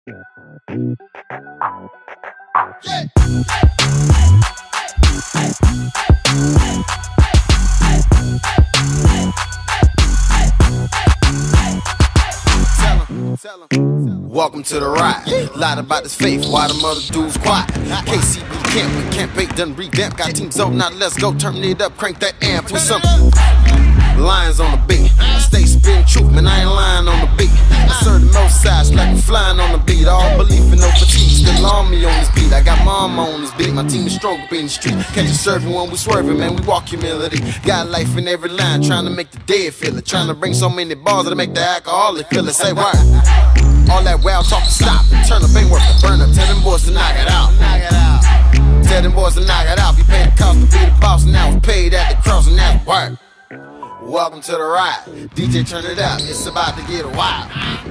Welcome to the ride. Lied about this faith, why the mother dudes quiet. KCB camp, we can't bait, done revamp. Got teams out, now let's go, turn it up, crank that amp with some lions on the beat. I stay spitting truth, man, I ain't lying on the beat. I serve the most sides like I'm flying on the beat. All belief and no fatigue, still on me on this beat. I got mama on this beat, my team is strong up in the street. Catch you serving when we swerving, man, we walk humility. Got life in every line, trying to make the dead feel it. Trying to bring so many bars that'll make the alcoholic feel it. Say why? All that wild talk to stop and turn up ain't worth the burn up. Tell them boys to knock it out. Tell them boys to knock it out. You pay the cost to be the boss, and now it's paid at the cross, and that's work. Welcome to the ride. DJ, turn it up. It's about to get wild.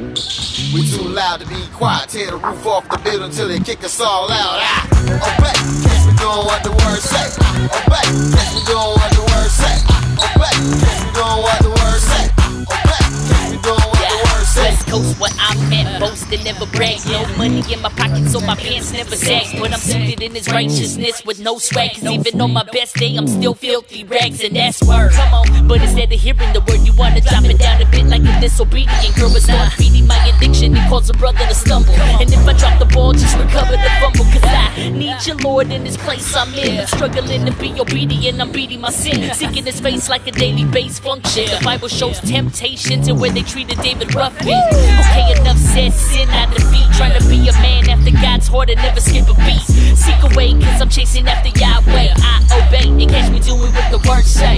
We too loud to be quiet. Tear the roof off the building until they kick us all out. Obey, catch me doing what the words say. Obey, catch me doing what the words say. Obey, catch me doing what the words say. Obey, catch me doing what the words say. West Coast where I'm at, boasting never brag. No money in my pocket, so my pants never sag. But I'm suited in this righteousness with no swag. Cause even on my best day, I'm still filthy rags, and that's word. Come on, but instead of hearing the word, you wanna drop it down a bit like a disobedient girl. It's not feeding my addiction, it causes a brother to stumble. And if I drop the ball, just recover the fumble. Cause I need your Lord in this place I'm in. I'm struggling to be obedient, I'm beating my sin. Seeking his face like a daily base function. The Bible shows temptations and where they treated David roughly. Okay, enough said, sin I defeat. Trying to be a man after God's heart and never skip a beat. Seek away, cause I'm chasing after Yahweh. I obey and catch me doing what the word say.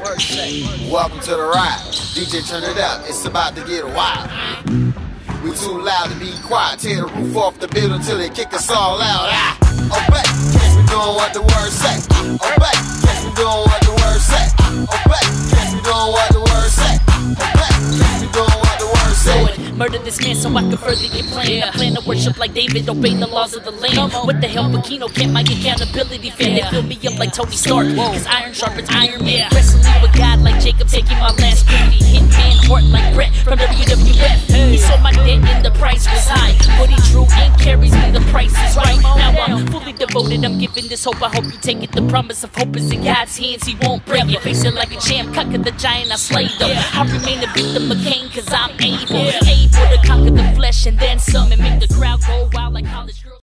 Welcome to the ride. DJ, turn it up, it's about to get wild. We too loud to be quiet. Tear the roof off the building until they kick us all out. Obey, catch me doing what the words say. Obey, catch me doing what the words say. Obey, catch me doing what the words say. Obey, catch me doing what the words say. Murder this man so I can further get plain. I plan to worship like David, obey the laws of the land. What the hell, Bikino can't my accountability fan? They fill me up like Tony Stark, cause iron sharpens iron man. Wrestling with God like Jacob, taking my last beauty. Hitman heart like Brett from WWF. He saw my debt and the price was high, but he drew and carries me, the price is right. Now I'm fully devoted, I'm giving this hope. I hope you take it, the promise of hope is in God's hands, he won't break it. Face it like a champ, conquer the giant, I slayed them. I remain to beat the McCain cause I'm able to conquer the flesh and then some, and make the crowd go wild like college girls.